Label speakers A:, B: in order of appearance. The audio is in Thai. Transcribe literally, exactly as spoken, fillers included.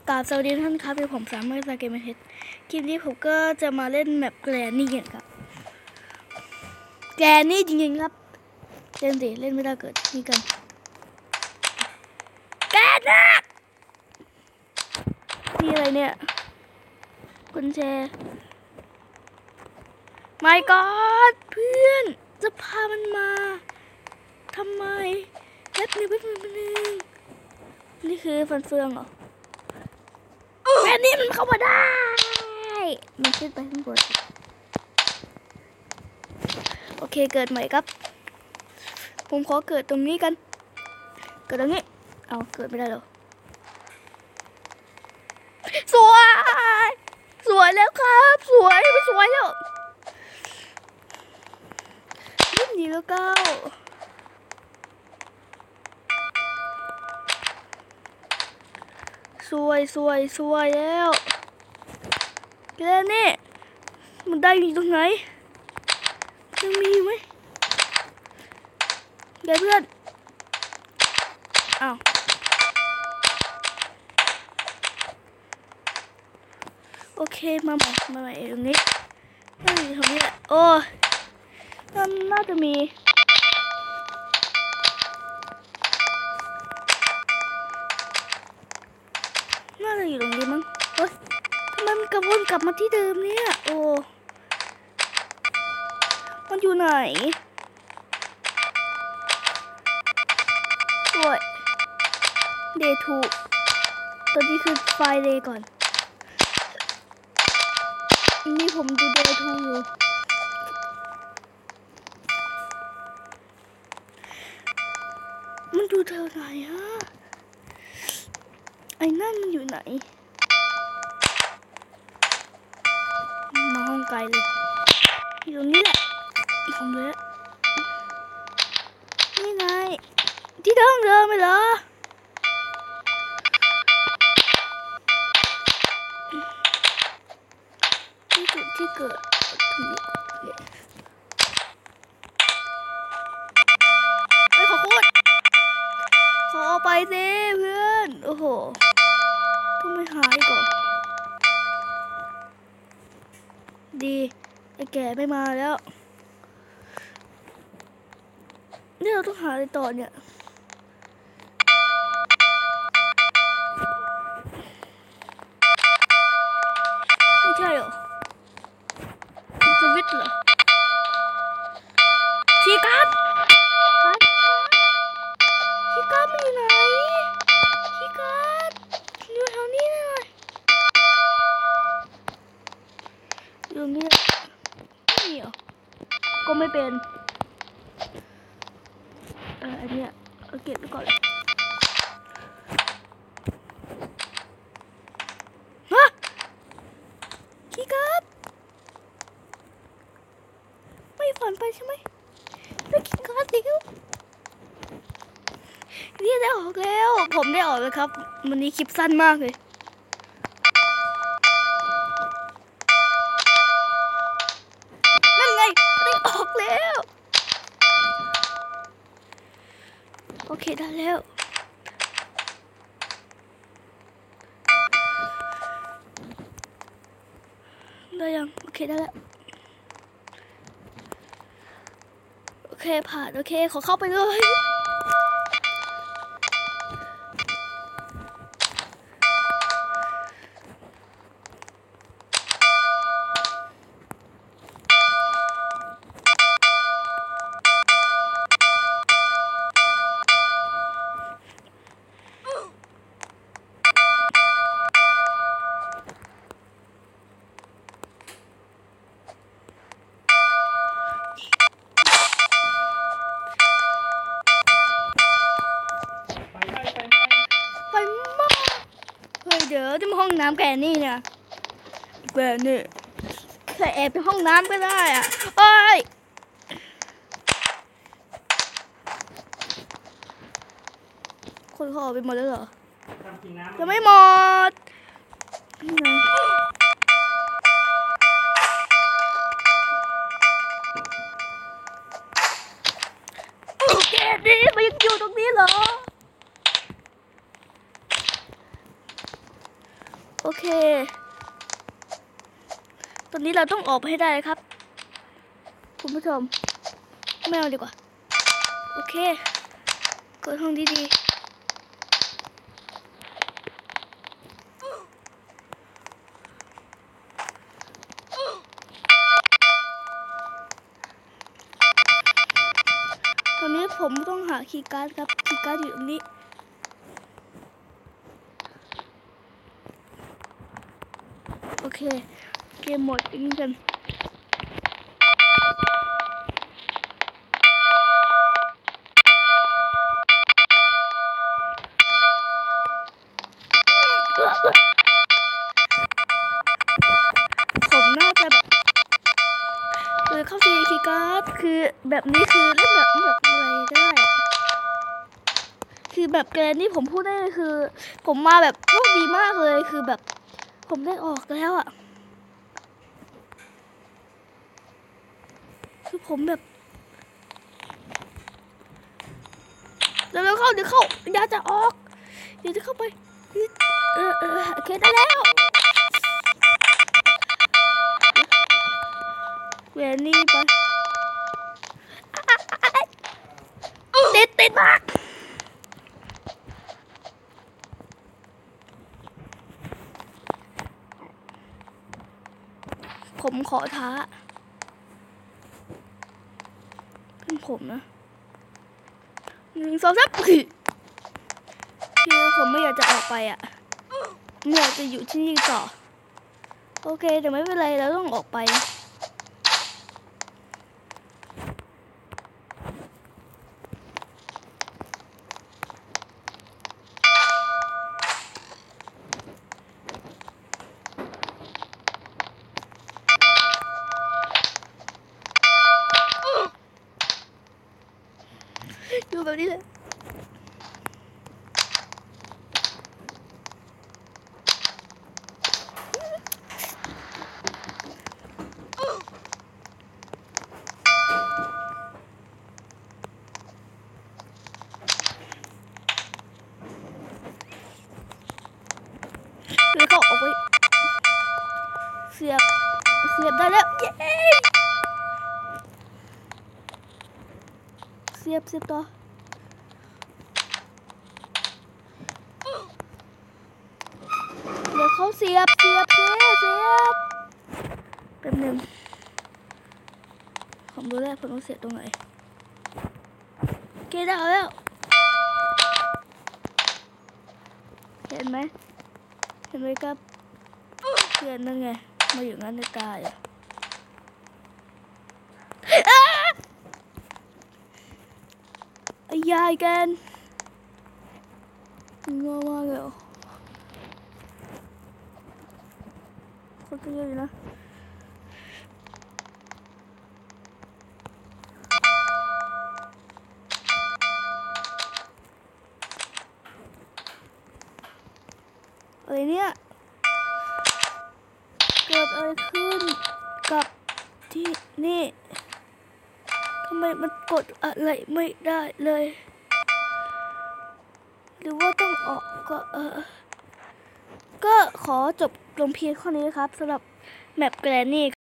A: กราบสวัสดีท่านครับเป็นผมสามารถสเกมเฮดคลิปนี้ผมก็จะมาเล่นแมปแกรนนี่กันครับแกรนนี่จริงๆครับเล่นสิเล่นไม่ได้เกิดนี่กันแกรนนะนี่อะไรเนี่ยกุญแจไม่ก็เพื่อนจะพามันมาทำไมแป๊บนึงแป๊บนึงแป๊บนึงนี่คือฟันเฟืองเหรอแค่นี้มันเข้ามาได้มันขึ้นไปข้างบนโอเคเกิดใหม่ครับผมขอเกิดตรงนี้กันเกิดตรงนี้เอาเกิดไม่ได้หรอสวยสวยแล้วครับสวยไม่สวยแล้วยิ่งดีแล้วเก้าสวยสวยสวยแล้วแกนี่มันได้อยู่ตรงไหนยังมีไหมเดี๋ยวเพื่อนอ้าวโอเคมาใหม่มาใหม่ตรงนี้น่าจะอยู่ตรงนี้แหละโอ้มันน่าจะมีน่าจะอยู่ตรงนี้มั้งเฮ้ยทำไมมันกลับวนกลับมาที่เดิมเนี่ยโอ้มันอยู่ไหนโอ้ยเดย์ทูตอนนี้คือไฟล์เดย์ก่อนนี่ผมดูเดย์ทูอยู่มันอยู่แถวไหนฮะไอ้นั่นมันอยู่ไหนมาห้องไกลเลยอยู่ตรงนี้แหละผมเลยนี่ไงที่เดิมเดิมไปเหรอที่จุดที่เกิดไม่ขอโคตรขอเอาไปสิเพื่อนโอ้โหต้องไม่หายก่อนดีไอ้แก่ไม่มาแล้วนี่เราต้องหาอะไรต่อเนี่ยไม่ใช่เหรอสวิตช์เหรอชีการ์ดชีการ์ดมันอยู่ไหนชีการ์ดอยู่แถวนี้เลยอยู่นี่นี่เหรอก็ไม่เป็นเอออันเนี้ยเอาเก็บไว้ก่อนเลยฮะคีย์การ์ดไม่ฝันไปใช่ไหมได้คีย์การ์ดแล้วนี่ได้ออกแล้วผมได้ออกแล้วครับวันนี้คลิปสั้นมากเลยนั่นไงได้ออกแล้วโอเคได้แล้วได้ยังโอเคได้แล้วโอเคผ่านโอเคขอเข้าไปเลยเดี๋ยวที่ห้องน้ำแกนี่นะแกนี่ใส่แอบไปห้องน้ำก็ได้อ่ะเอ้ยคนเขาออกไปหมดแล้วเหรอยังไม่หมดนี่ไงแกนี่มันยังอยู่ตรงนี้เหรอโอเคตอนนี้เราต้องออกไปให้ได้ครับคุณผู้ชมไม่เอาดีกว่าโอเคเกิดห้องดีๆตอนนี้ผมต้องหาคีย์การ์ดครับคีย์การ์ดอยู่ตรงนี้โอเคเกมหมดอีกนิดนึงผมน่าจะแบบคือเข้าซีคีย์การ์ดคือแบบนี้คือเล่นแบบแบบอะไรได้คือแบบแกรนนี่ผมพูดได้เลยคือผมมาแบบโชคดีมากเลยคือแบบผมได้ออกแล้วอ่ะคือผมแบบเดี๋ยวเข้าเดี๋ยวเข้าอยากจะออกเดี๋ยวจะเข้าไปเออเออโอเคได้แล้วแกรนนี่ไปติดติดมากผมขอท้าเป็นผมนะหนึ่งสองสามคือผมไม่อยากจะออกไปอ่ะไม่อยากจะอยู่ที่นี่ต่อโอเคแต่ไม่เป็นไรเราต้องออกไปดูแบบนี้เลยแล้วก็ออกไปเสียบเสียบได้แล้วเย้เสียบเสียบต่อเดี๋ยวเขาเสียบเสียบเสียบเสียบแป๊บนึงผมดูแลผมต้องเสียบตรงไหนโอเคได้แล้วเห็นไหมเห็นไหมครับเพื่อนนั่นไงมาอยู่งั้นในตาอ่ะไอ้ยายกันงอมากเลยคนก็เยอะอยู่นะอะไรเนี่ยเกิดอะไรขึ้นกับที่นี่ทำไมมันกดอะไรไม่ได้เลยหรือว่าต้องออกก็เออก็ขอจบลงเพียงเท่านี้ครับสำหรับแมปแกรนนี่